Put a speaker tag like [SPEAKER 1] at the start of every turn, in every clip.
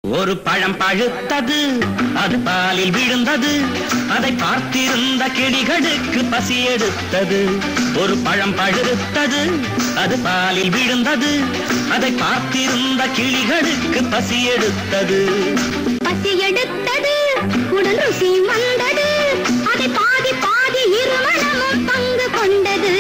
[SPEAKER 1] ஒரு பழம் பழுத்தது, அது பாலில் விழுந்தது. அதை பார்த்திருந்த கிளிகளுக்கு பசி எடுத்தது. ஒரு பழம் பழுத்தது, அது பாலில் விழுந்தது. அதை பார்த்திருந்த கிளிகளுக்கு பசி எடுத்தது.
[SPEAKER 2] பசி எடுத்தது, உடல் ருசி வந்தது. அதை பாதி பாதி இருமணமும் பங்கு கொண்டது.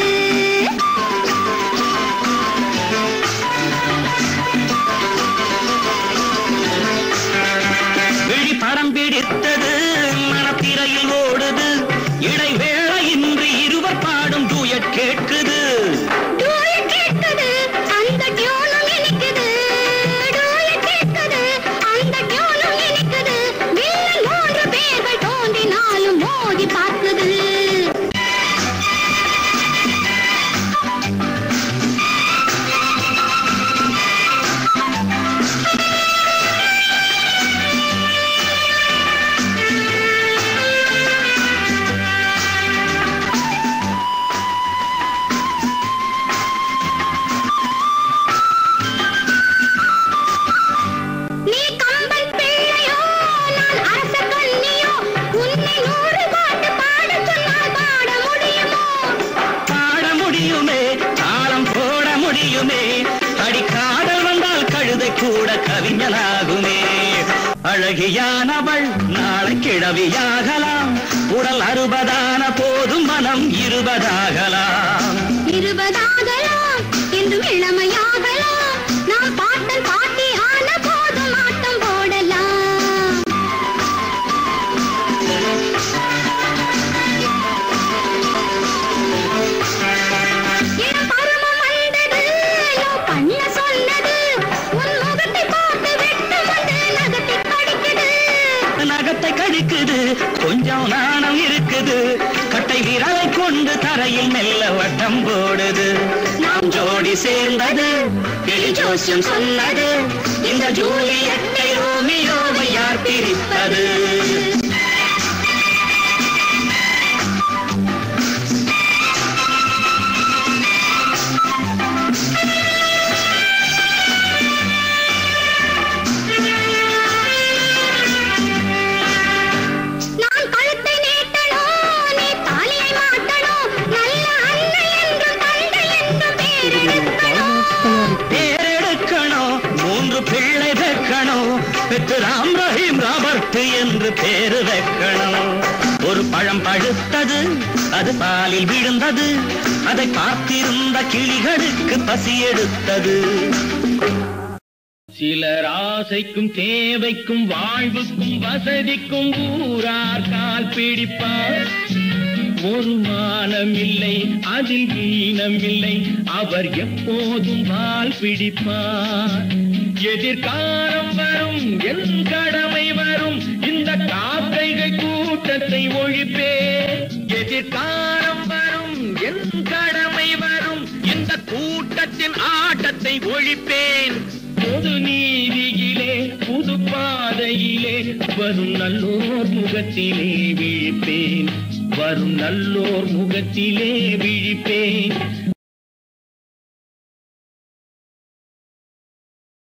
[SPEAKER 1] படம் பிடித்தது, மனத்திரையில் ஓடுது. இடைவேளையின்றி இருவர் பாடும் டூயட் கேட்குது.
[SPEAKER 2] டூயட் கேட்குது, அந்த டியூனும் இனிக்குது. டூயட் கேட்குது, அந்த டியூனும் இனிக்குது. வில்லன் மூன்று பேர்கள் தோன்றினாலும் மோதி பார்க்குது.
[SPEAKER 1] அடிக்காதல் வந்தால் கழுதை கூட கவிஞனாகுமே. அழகியானவள் நாளை கிழவியாகலாம். உடல் 60 போதும் மனம் 20
[SPEAKER 2] என்றும் இளமையாகலாம். நாம் பாட்டன் பாட்டி ஆன போதும் ஆட்டம் போடலாம்.
[SPEAKER 1] நகத்தை கடிக்குது, கொஞ்சம் நாணம் இருக்குது. கட்டை விரலை கொண்டு தரையில் மெல்ல வட்டம் போடுது. நாம் ஜோடி சேர்ந்தது, கிளி ஜோசியம் சொன்னது. இந்த ஜூலியட்டை ரோமியோவை யார் பிரித்தது? பிள்ளை வைக்கணும், பெற்று ராம் ரஹீம் ராபர்ட் என்று பேரு வைக்கணும். ஒரு பழம் பழுத்தது, அது பாலில் விழுந்தது. அதை பார்த்திருந்த கிளிகளுக்கு பசி எடுத்தது. சிலர் ஆசைக்கும் தேவைக்கும் வாழ்வுக்கும் வசதிக்கும் ஊரார் கால் பிடிப்பார். ஒரு மானம் இல்லை, அதில் ஈனம் இல்லை. அவர் எப்போதும் வால் பிடிப்பார். எதிர்காலம் வரும், என் கடமை வரும். இந்த காக்கைகள் கூட்டத்தை ஒழிப்பேன். எதிர்காலம் வரும், என் கடமை வரும். இந்த கூட்டத்தின் ஆட்டத்தை ஒழிப்பேன். பொது நீதியிலே, புது பாதையிலே வரும் நல்லோர் முகத்திலே விழிப்பேன். வரும் நல்லோர் முகத்திலே விழிப்பேன்.